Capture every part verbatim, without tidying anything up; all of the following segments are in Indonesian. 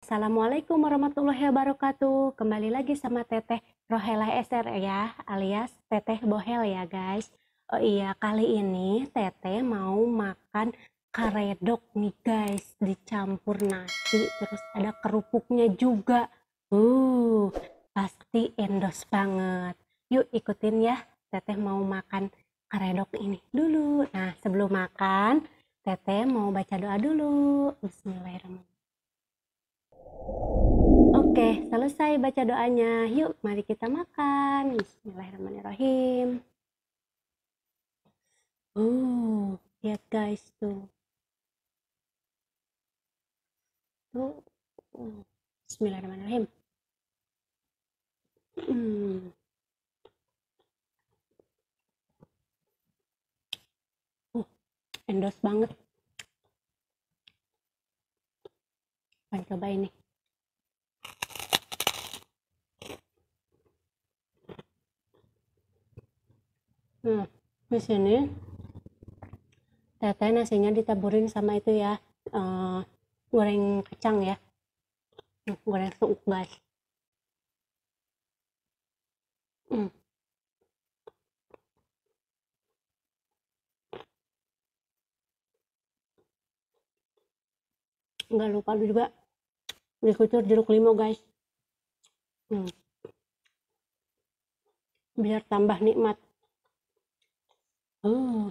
Assalamualaikum warahmatullahi wabarakatuh. Kembali lagi sama Teteh Rohela S R ya, alias Teteh Bohel ya guys. Oh iya, kali ini Teteh mau makan karedok nih guys, dicampur nasi, terus ada kerupuknya juga. Uh, pasti endos banget. Yuk ikutin ya, Teteh mau makan karedok ini dulu. Nah, sebelum makan, Teteh mau baca doa dulu. Bismillahirrahmanirrahim. Oke, selesai baca doanya. Yuk, mari kita makan. Bismillahirrahmanirrahim. Oh, lihat guys tuh. Tuh. Oh, Bismillahirrahmanirrahim. Hmm. Uh, endos banget. Pengen coba ini. Nah, di sini Teteh nasinya ditaburin sama itu ya, eh, goreng kacang ya. Hmm, goreng suuk guys. Hmm. Nggak lupa juga dikucur jeruk limau guys. Hmm. Biar tambah nikmat. Oh.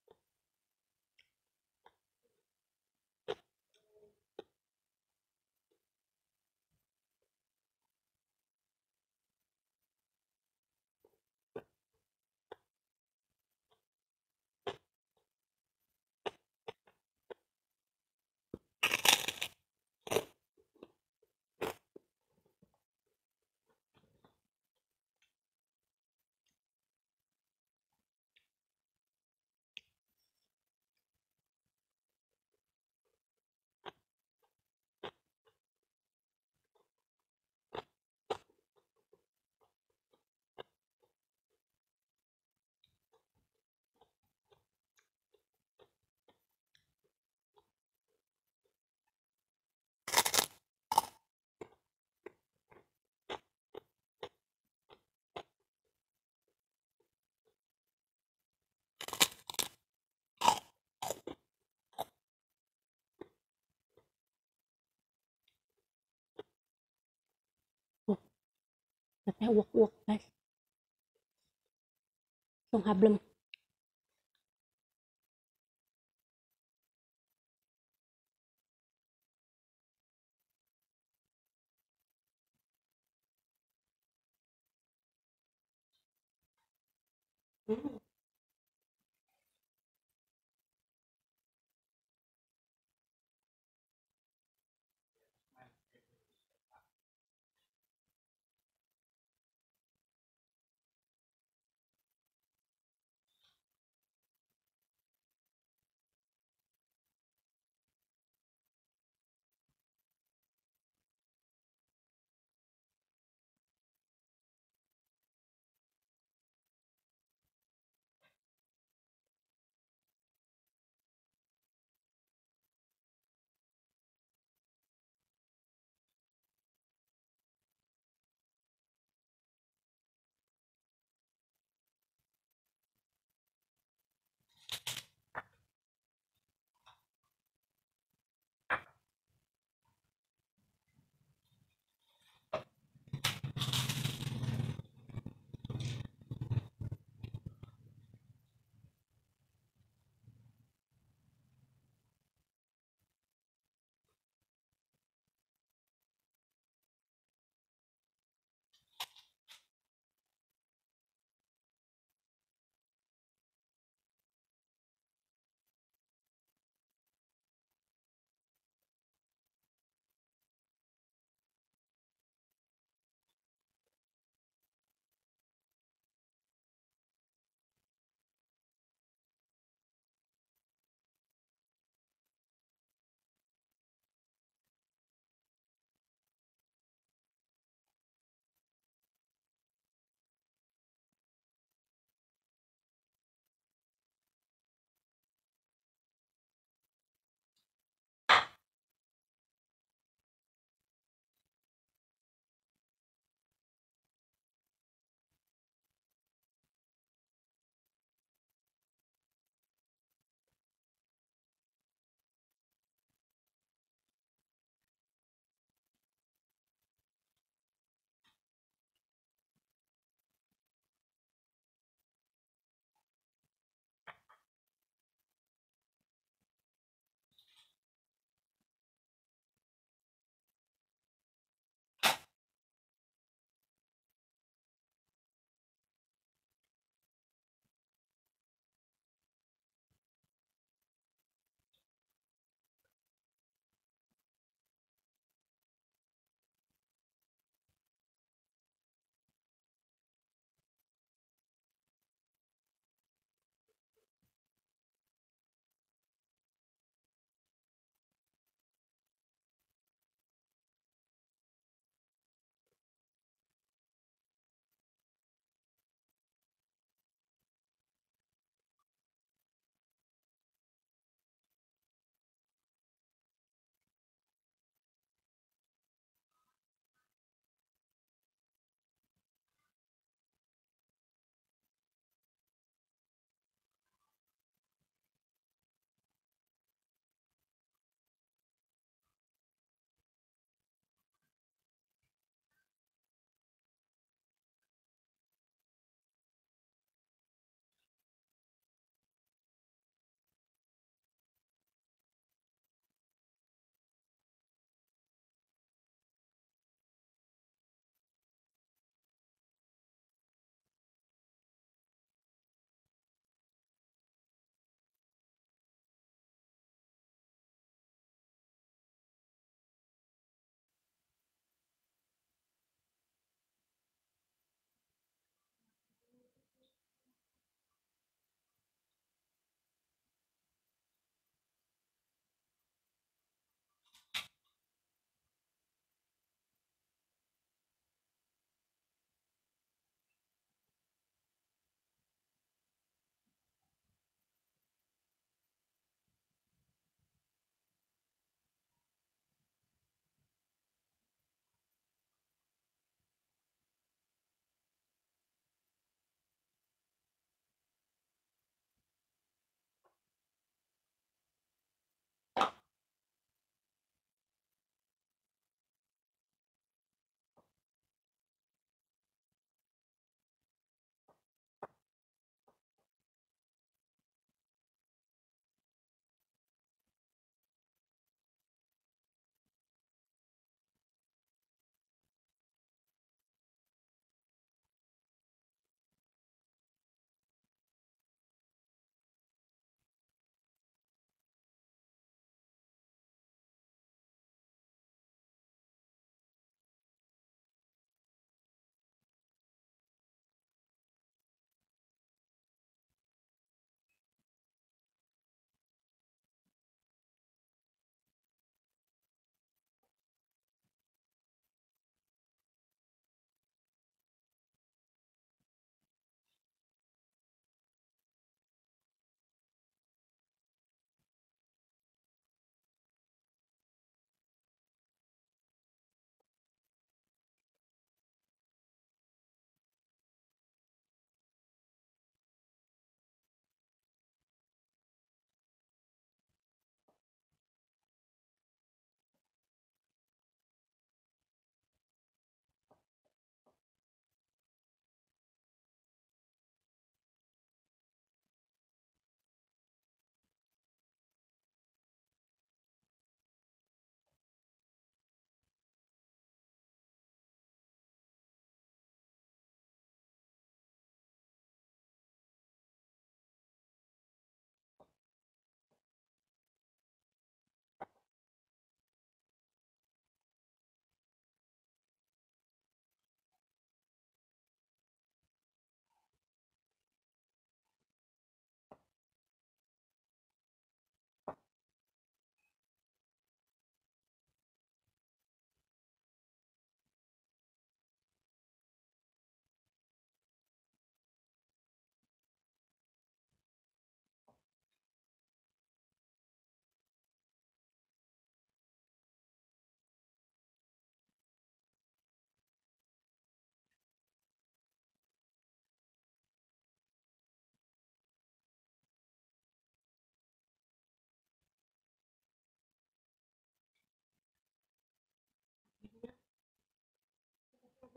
Uh, Teteh wok-wok guys. Langsung hablem. Hmm.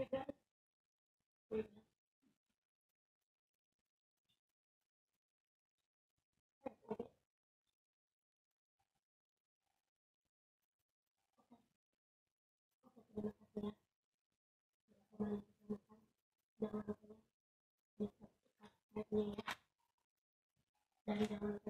Terima kasih ya. Jangan lupa di subscribe ya. Dan jangan